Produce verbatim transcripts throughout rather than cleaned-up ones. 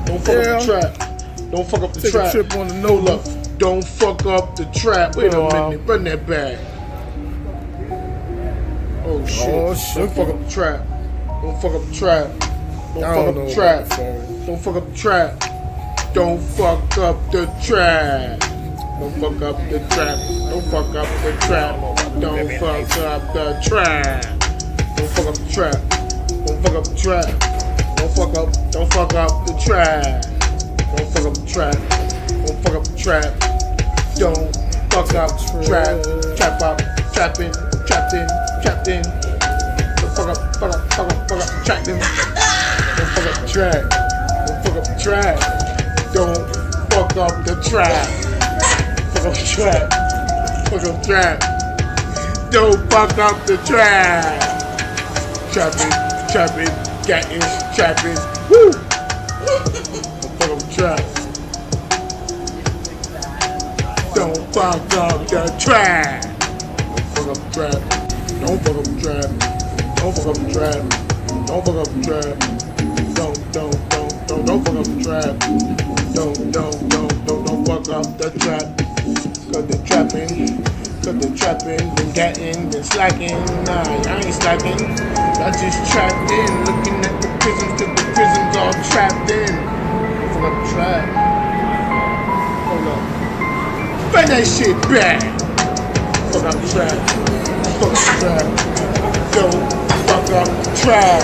Don't fuck Yeah. up the trap. Don't fuck up the Take trap. a trip on the Nola. Don't fuck up the trap. Wait a Oh, minute. Run that back. Oh shit. Oh, Don't shit. fuck up the trap. Don't fuck up the trap. Don't I fuck don't up know the trap. about the phone. Don't fuck up the trap. Don't fuck up the trap. Don't fuck up the trap. Don't fuck up the trap. Don't fuck up the trap. Don't fuck up the trap. Don't fuck up the trap. Don't fuck up. Don't fuck up the trap. Don't fuck up the trap. Don't fuck up the trap. Don't fuck up the trap. Trap up. Trapping. Trapped in. Trapped in. Don't fuck up. Fuck up. Fuck up. Fuck up. Trap them. Don't fuck up the trap. Don't fuck up the trap. Don't fuck up the trap. Fuck up the trap. Fuck up the trap. Don't fuck up the trap. Trapping, trapping, getting, trapping. Woo! Don't fuck up the trap. Don't fuck up the trap. Don't fuck up the trap. Don't fuck up the trap. Don't fuck up the trap. Don't fuck up the trap. Don't, don't, don't, don't, don't fuck up the trap. Don't, don't, don't, don't, don't fuck up the trap. Cause they're trapping, cause they're trapping, been getting, been slacking. Nah, I ain't slacking. I just trapped in, looking at the prisons, cause the prisons all trapped in. Don't fuck up the trap. Hold up. Bring that shit back. Fuck up the trap. Fuck up the trap. Don't fuck up the trap.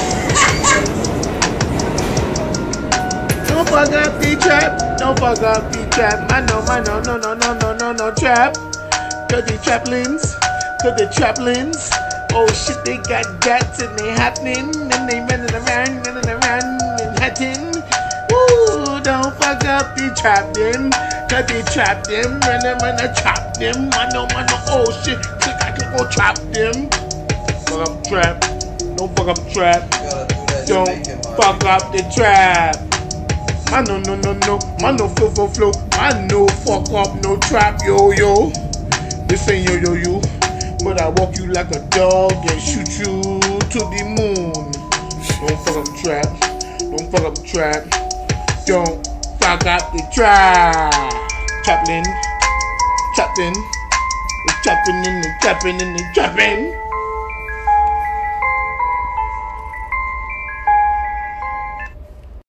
Don't fuck up the trap. Don't fuck up the trap. I know, I know, no, no, no, no, no, no trap. Cause the traplins, cause the traplins. Oh shit, they got gats and they happening. And they running around, running around Manhattan. Ooh, don't fuck up the trap them. Cause they trap them, running, running, trap them. I know, I know, oh shit, shit, I can go trap them. Fuck up the trap. Don't fuck up the trap. Don't fuck up the trap. I know, no, no, no, I know flow, flow, flow. I know fuck up no trap, yo, yo. This ain't yo, yo, yo. But I walk you like a dog and shoot you to the moon. Don't fuck up the trap. Don't fuck up the trap. Don't fuck up the trap. Trapping, trapping, trapping in the trapping in the trapping.